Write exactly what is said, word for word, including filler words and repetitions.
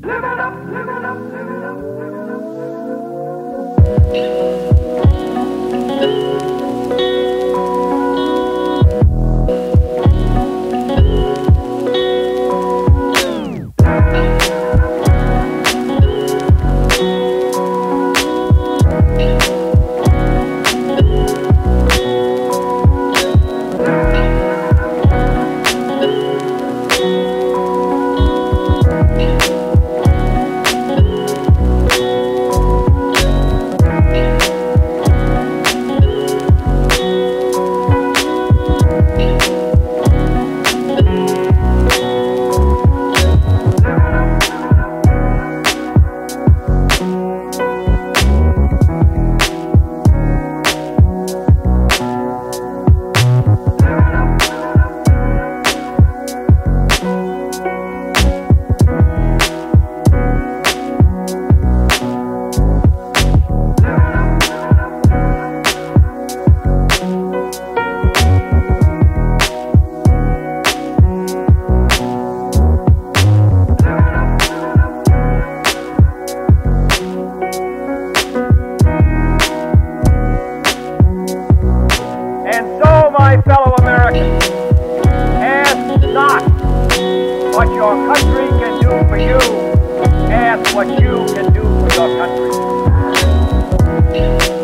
Live it up, live it up, live it up, live it up. My fellow Americans, ask not what your country can do for you, ask what you can do for your country.